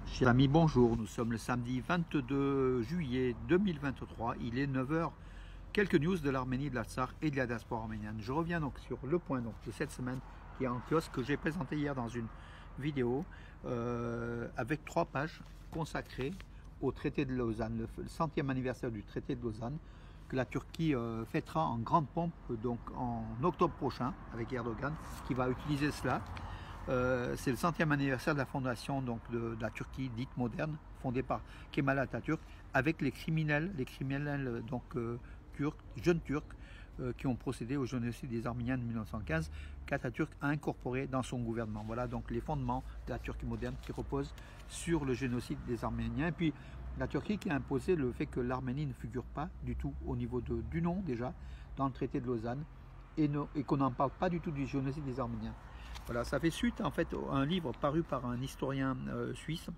Chers amis, bonjour. Nous sommes le samedi 22 juillet 2023. Il est 9 heures. Quelques news de l'Arménie, de l'Artsakh et de la diaspora arménienne. Je reviens donc sur le point de cette semaine qui est en kiosque que j'ai présenté hier dans une vidéo avec 3 pages consacrées au traité de Lausanne, le 100e anniversaire du traité de Lausanne que la Turquie fêtera en grande pompe donc en octobre prochain avec Erdogan qui va utiliser cela. C'est le 100e anniversaire de la fondation donc, de la Turquie dite moderne, fondée par Kemal Atatürk, avec les criminels donc, jeunes turcs, qui ont procédé au génocide des Arméniens de 1915, qu'Atatürk a incorporé dans son gouvernement. Voilà donc les fondements de la Turquie moderne qui reposent sur le génocide des Arméniens. Et puis la Turquie qui a imposé le fait que l'Arménie ne figure pas du tout au niveau du nom déjà dans le traité de Lausanne et qu'on n'en parle pas du tout du génocide des Arméniens. Voilà, ça fait suite en fait à un livre paru par un historien suisse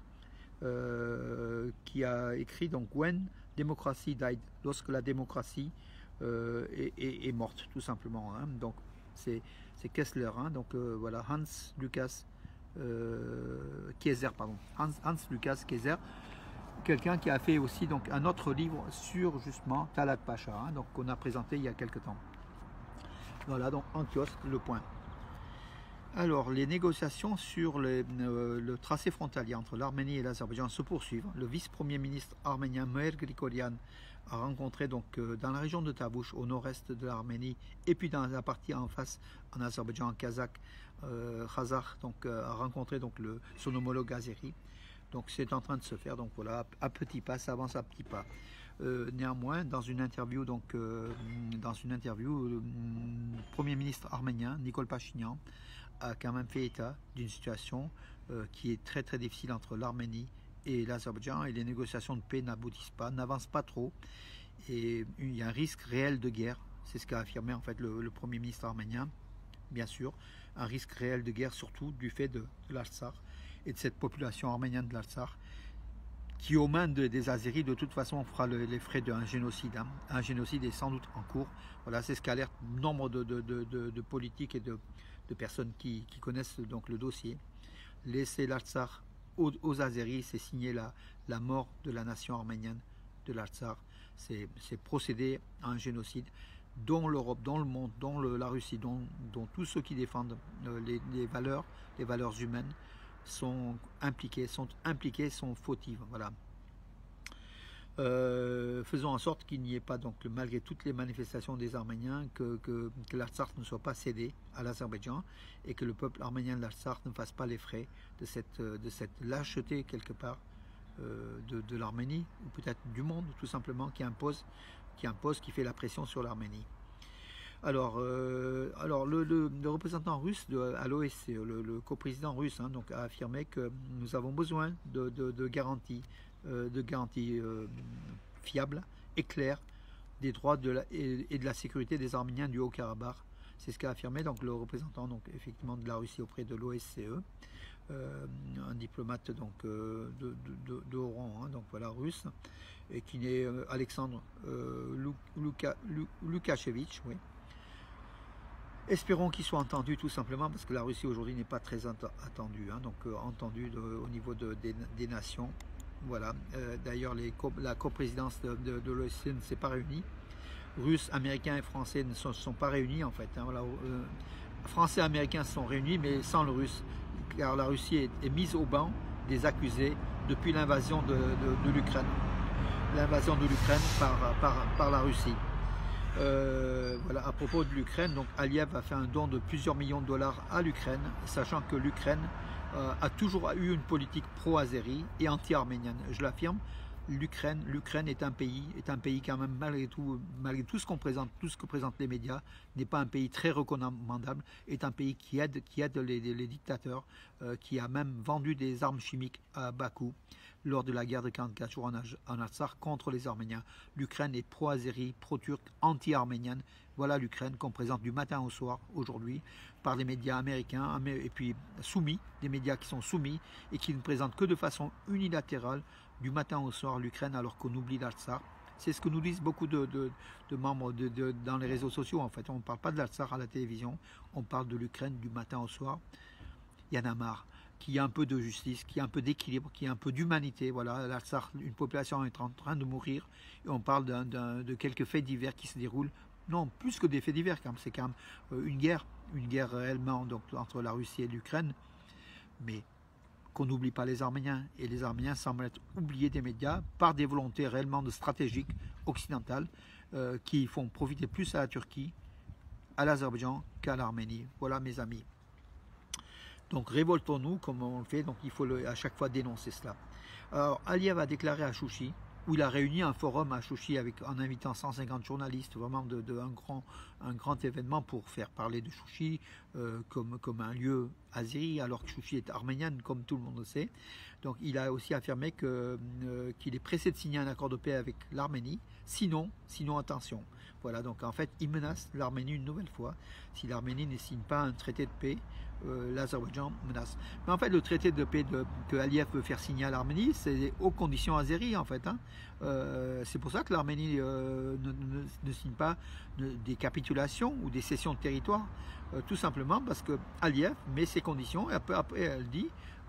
qui a écrit donc When Democracy Died, lorsque la démocratie est morte tout simplement. Hein. Donc c'est Kessler, hein. Donc voilà Hans Lucas Kieser, pardon, Hans Lucas Kieser, quelqu'un qui a fait aussi donc un autre livre sur justement Talat Pacha, hein, donc qu'on a présenté il y a quelques temps. Voilà donc en kiosque le point. Alors, les négociations sur le tracé frontalier entre l'Arménie et l'Azerbaïdjan se poursuivent. Le vice-premier ministre arménien Meir Grigoryan a rencontré donc dans la région de Tavush, au nord-est de l'Arménie, et puis dans la partie en face, en Azerbaïdjan, Kazakh, donc a rencontré donc son homologue azéri. Donc c'est en train de se faire. Donc voilà, à petits pas, ça avance à petits pas. Néanmoins, dans une interview, le Premier ministre arménien Nikol Pachinian a quand même fait état d'une situation qui est très très difficile entre l'Arménie et l'Azerbaïdjan, et les négociations de paix n'aboutissent pas, n'avancent pas trop, et il y a un risque réel de guerre. C'est ce qu'a affirmé en fait le Premier ministre arménien, bien sûr, un risque réel de guerre, surtout du fait de l'Artsakh et de cette population arménienne de l'Artsakh qui, aux mains des Azéris, de toute façon, fera les frais d'un génocide. Hein. Un génocide est sans doute en cours. Voilà, c'est ce qu'alerte nombre de politiques et de personnes qui connaissent donc le dossier. Laisser l'Artsakh aux Azéris, c'est signer la mort de la nation arménienne de l'Artsakh. C'est procéder à un génocide dont l'Europe, dont le monde, dont la Russie, dont tous ceux qui défendent les valeurs humaines sont impliqués, sont fautives. Voilà. Faisons en sorte qu'il n'y ait pas, donc, malgré toutes les manifestations des Arméniens, que l'Artsakh ne soit pas cédé à l'Azerbaïdjan, et que le peuple arménien de l'Artsakh ne fasse pas les frais de cette lâcheté quelque part de l'Arménie, ou peut-être du monde tout simplement, qui fait la pression sur l'Arménie. Alors le représentant russe à l'OSCE, le coprésident russe, hein, donc, a affirmé que nous avons besoin de garanties, fiables et claires des droits et de la sécurité des Arméniens du Haut-Karabakh. C'est ce qu'a affirmé donc le représentant donc effectivement de la Russie auprès de l'OSCE, un diplomate donc de haut rang, hein, donc voilà, russe, et qui est Alexandre Loukachevitch, oui. Espérons qu'il soit entendu tout simplement, parce que la Russie aujourd'hui n'est pas très attendue, hein, donc entendue au niveau des nations. Voilà. D'ailleurs, la coprésidence de l'OSCE ne s'est pas réunie. Russes, Américains et Français ne se sont pas réunis en fait. Hein, voilà. Français et Américains se sont réunis, mais sans le Russe, car la Russie est mise au banc des accusés depuis l'invasion de l'Ukraine. L'invasion de l'Ukraine par la Russie. Voilà, à propos de l'Ukraine, donc Aliyev a fait un don de plusieurs millions de dollars à l'Ukraine, sachant que l'Ukraine a toujours eu une politique pro-azérie et anti-arménienne. Je l'affirme, l'Ukraine est un pays quand même, malgré tout ce que présentent les médias, n'est pas un pays très recommandable, est un pays qui aide les dictateurs, qui a même vendu des armes chimiques à Bakou lors de la guerre de 44 jours en Artsakh contre les Arméniens. L'Ukraine est pro-azérie, pro-turque, anti-arménienne. Voilà l'Ukraine qu'on présente du matin au soir aujourd'hui par les médias américains, et puis soumis, des médias qui sont soumis et qui ne présentent que de façon unilatérale du matin au soir l'Ukraine, alors qu'on oublie l'Artsakh. C'est ce que nous disent beaucoup de membres dans les réseaux sociaux. En fait, on ne parle pas de l'Artsakh à la télévision, on parle de l'Ukraine du matin au soir. Il y en a marre. qu'il y a un peu de justice, qu'il y a un peu d'équilibre, qu'il y a un peu d'humanité. Voilà, l'Artsakh, une population est en train de mourir, et on parle de quelques faits divers qui se déroulent. Non, plus que des faits divers, c'est quand même une guerre réellement donc, entre la Russie et l'Ukraine, mais qu'on n'oublie pas les Arméniens. Et les Arméniens semblent être oubliés des médias par des volontés réellement stratégiques occidentales qui font profiter plus à la Turquie, à l'Azerbaïdjan qu'à l'Arménie. Voilà mes amis. Donc révoltons-nous comme on le fait, donc il faut à chaque fois dénoncer cela. Alors Aliyev a déclaré à Chouchi, où il a réuni un forum à Chouchi en invitant 150 journalistes, vraiment un grand événement pour faire parler de Chouchi comme un lieu azéri, alors que Chouchi est arménienne, comme tout le monde le sait. Donc il a aussi affirmé qu'il est pressé de signer un accord de paix avec l'Arménie, sinon attention. Voilà, donc en fait, il menace l'Arménie une nouvelle fois. Si l'Arménie ne signe pas un traité de paix, l'Azerbaïdjan menace. Mais en fait, le traité de paix que Aliyev veut faire signer à l'Arménie, c'est aux conditions azéries, en fait. Hein. C'est pour ça que l'Arménie ne signe pas des capitulations ou des cessions de territoire, tout simplement parce que Aliyev met ses conditions, et après elle dit,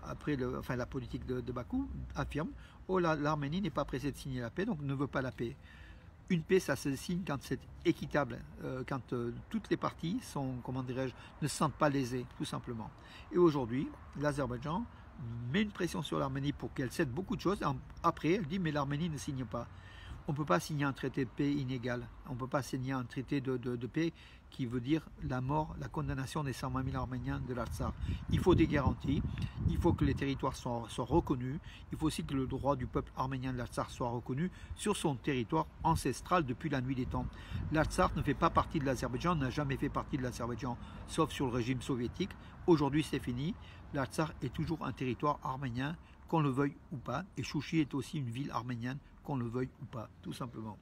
la politique de Bakou affirme, oh, l'Arménie n'est pas pressée de signer la paix, donc ne veut pas la paix. Une paix, ça se signe quand c'est équitable, quand toutes les parties sont, ne se sentent pas lésées, tout simplement. Et aujourd'hui, l'Azerbaïdjan met une pression sur l'Arménie pour qu'elle cède beaucoup de choses. Après, elle dit, mais l'Arménie ne signe pas. On ne peut pas signer un traité de paix inégal. On ne peut pas signer un traité de paix qui veut dire la mort, la condamnation des 120 000 Arméniens de l'Artsakh. Il faut des garanties, il faut que les territoires soient reconnus, il faut aussi que le droit du peuple arménien de l'Artsakh soit reconnu sur son territoire ancestral depuis la nuit des temps. L'Artsakh ne fait pas partie de l'Azerbaïdjan, n'a jamais fait partie de l'Azerbaïdjan, sauf sur le régime soviétique. Aujourd'hui, c'est fini. L'Artsakh est toujours un territoire arménien, qu'on le veuille ou pas, et Chouchi est aussi une ville arménienne, qu'on le veuille ou pas, tout simplement.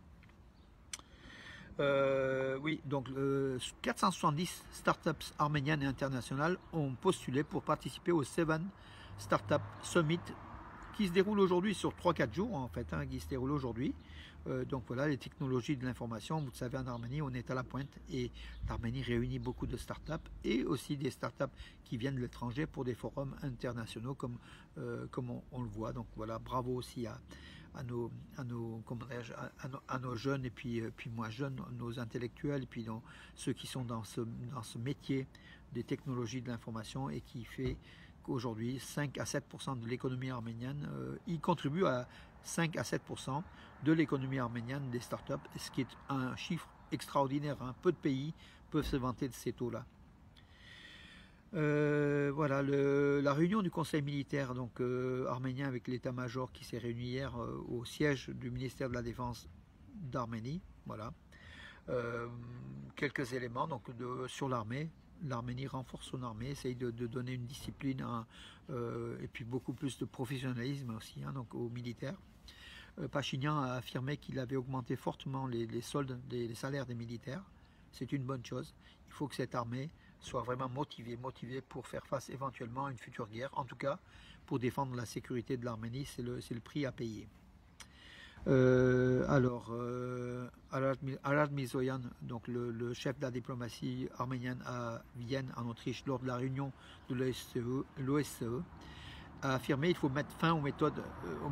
Oui, donc 470 startups arméniennes et internationales ont postulé pour participer au Seven Startup Summit qui se déroule aujourd'hui sur 3-4 jours en fait, qui se déroule aujourd'hui. Donc voilà, les technologies de l'information, vous le savez, en Arménie, on est à la pointe et l'Arménie réunit beaucoup de startups et aussi des startups qui viennent de l'étranger pour des forums internationaux comme on le voit. Donc voilà, bravo aussi à nos jeunes et puis moins jeunes, nos intellectuels et puis ceux qui sont dans ce métier des technologies de l'information et qui fait qu'aujourd'hui 5 à 7% de l'économie arménienne, ils contribuent à 5 à 7% de l'économie arménienne des startups, ce qui est un chiffre extraordinaire. Hein. Peu de pays peuvent se vanter de ces taux-là. Voilà, la réunion du conseil militaire donc arménien avec l'état-major qui s'est réuni hier au siège du ministère de la Défense d'Arménie. Voilà, quelques éléments donc sur l'armée. L'Arménie renforce son armée, essaye de donner une discipline et puis beaucoup plus de professionnalisme aussi donc aux militaires. Pachinian a affirmé qu'il avait augmenté fortement les soldes, les salaires des militaires. C'est une bonne chose. Il faut que cette armée soit vraiment motivée pour faire face éventuellement à une future guerre. En tout cas, pour défendre la sécurité de l'Arménie, c'est le prix à payer. Arad Mirzoyan, donc le chef de la diplomatie arménienne à Vienne, en Autriche, lors de la réunion de l'OSCE, a affirmé qu'il faut mettre fin aux méthodes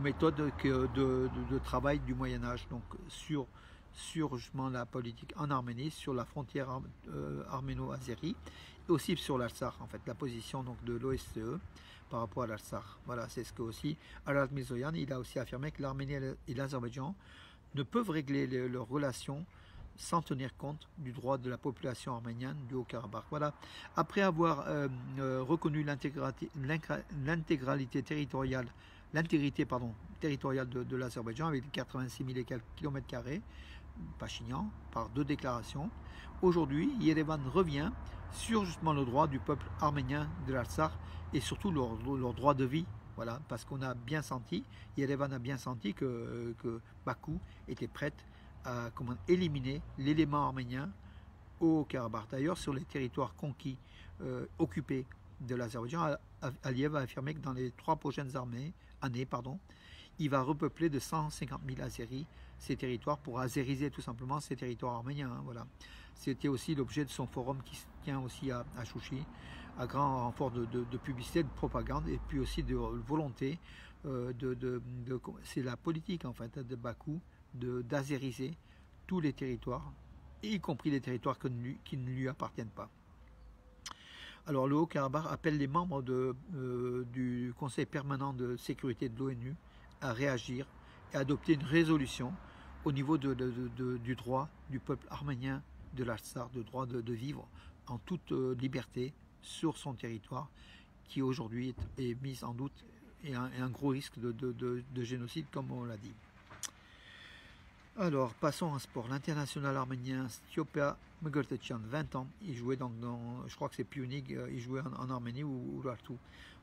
de travail du Moyen-Âge, donc sur justement la politique en Arménie, sur la frontière arméno-azérie, et aussi sur l'Artsakh, en fait, la position donc, de l'OSCE par rapport à l'Artsakh. Voilà, c'est ce que aussi Arad Mirzoyan, il a aussi affirmé que l'Arménie et l'Azerbaïdjan ne peuvent régler leurs relations sans tenir compte du droit de la population arménienne du Haut-Karabakh. Voilà. Après avoir reconnu l'intégralité territoriale, territoriale de l'Azerbaïdjan avec 86 000 et quelques kilomètres carrés, Pachinian, par 2 déclarations, aujourd'hui, Yerevan revient sur justement le droit du peuple arménien de l'Artsakh et surtout leur droit de vie. Voilà, parce qu'on a bien senti, Yerevan a bien senti que Bakou était prête à éliminer l'élément arménien au Karabakh. D'ailleurs, sur les territoires conquis, occupés de l'Azerbaïdjan, Aliyev a affirmé que dans les 3 prochaines années, il va repeupler de 150 000 Azéris ces territoires pour azériser tout simplement ces territoires arméniens. Voilà. C'était aussi l'objet de son forum qui se tient aussi à Chouchi à grand renfort de publicité, de propagande, et puis aussi de volonté c'est la politique en fait de Bakou d'azériser tous les territoires, y compris les territoires qui ne lui appartiennent pas. Alors le Haut-Karabakh appelle les membres du Conseil permanent de sécurité de l'ONU à réagir et à adopter une résolution au niveau du droit du peuple arménien de l'Artsakh, de droit de vivre en toute liberté sur son territoire, qui aujourd'hui est mis en doute et un gros risque de génocide, comme on l'a dit. Alors, passons en sport. L'international arménien Styopa Mgurtecyan, 20 ans, il jouait donc je crois que c'est Pionik, il jouait en Arménie ou Urartu.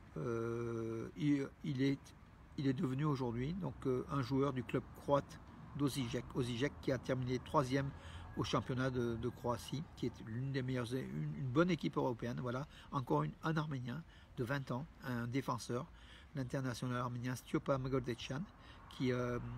Il est devenu aujourd'hui donc un joueur du club croate d'Osijek, qui a terminé 3e au championnat de Croatie, qui est l'une des meilleures, une bonne équipe européenne. Voilà, encore un Arménien de 20 ans, un défenseur, l'international arménien Styopa Mgurtecyan, qui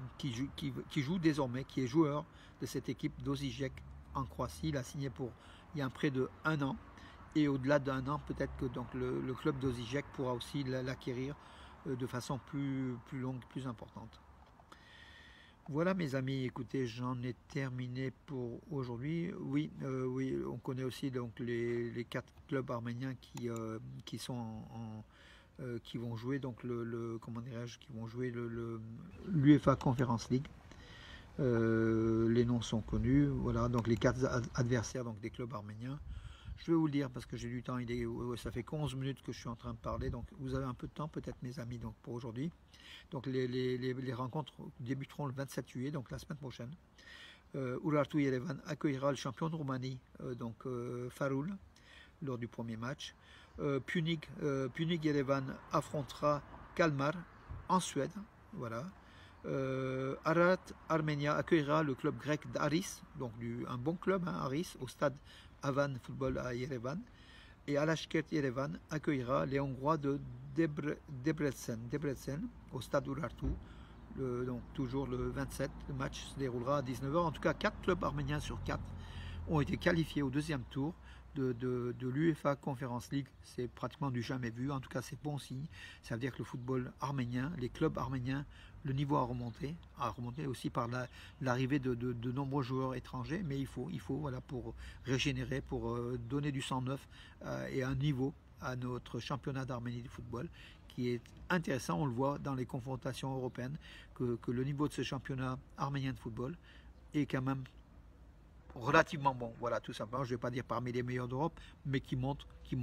joue désormais, qui est joueur de cette équipe d'Osijek en Croatie. Il a signé il y a un prêt de 1 an, et au-delà d'1 an, peut-être que donc le club d'Osijek pourra aussi l'acquérir de façon plus longue, plus importante. Voilà mes amis, écoutez, j'en ai terminé pour aujourd'hui. Oui, on connaît aussi donc les 4 clubs arméniens qui sont qui vont jouer donc comment dirais-je, qui vont jouer l'UEFA Conference League. Les noms sont connus. Voilà, donc les 4 adversaires donc des clubs arméniens. Je vais vous le dire parce que j'ai du temps. Ça fait 11 minutes que je suis en train de parler, donc vous avez un peu de temps peut-être mes amis donc pour aujourd'hui. Donc les rencontres débuteront le 27 juillet, donc la semaine prochaine. Urartu Yerevan accueillera le champion de Roumanie, Farul, lors du premier match. Pionik Yerevan affrontera Kalmar en Suède. Voilà. Ararat Armenia accueillera le club grec d'Aris, donc un bon club, hein, Aris, au stade Avan Football à Yerevan. Et Alaşkert Yerevan accueillera les Hongrois de Debrecen au stade Urartu. Donc toujours le 27, le match se déroulera à 19 h. En tout cas, 4 clubs arméniens sur 4 ont été qualifiés au 2e tour de l'UEFA Conference League. C'est pratiquement du jamais vu. En tout cas, c'est bon signe. Ça veut dire que le football arménien, les clubs arméniens, le niveau a remonté aussi par l'arrivée de nombreux joueurs étrangers, mais il faut voilà, pour régénérer, pour donner du sang neuf et un niveau à notre championnat d'Arménie de football, qui est intéressant. On le voit dans les confrontations européennes, que le niveau de ce championnat arménien de football est quand même relativement bon. Voilà, tout simplement. Je ne vais pas dire parmi les meilleurs d'Europe, mais qui monte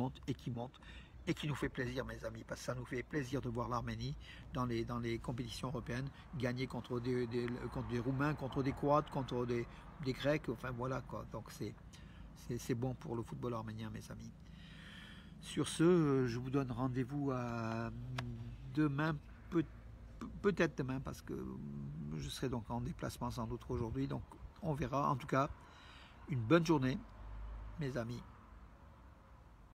et qui nous fait plaisir, mes amis, parce que ça nous fait plaisir de voir l'Arménie dans les compétitions européennes gagner contre des Roumains, contre des Croates, contre des Grecs, enfin voilà quoi. Donc c'est bon pour le football arménien, mes amis. Sur ce, je vous donne rendez-vous à demain, peut-être demain, parce que je serai donc en déplacement sans doute aujourd'hui, donc on verra. En tout cas, une bonne journée, mes amis.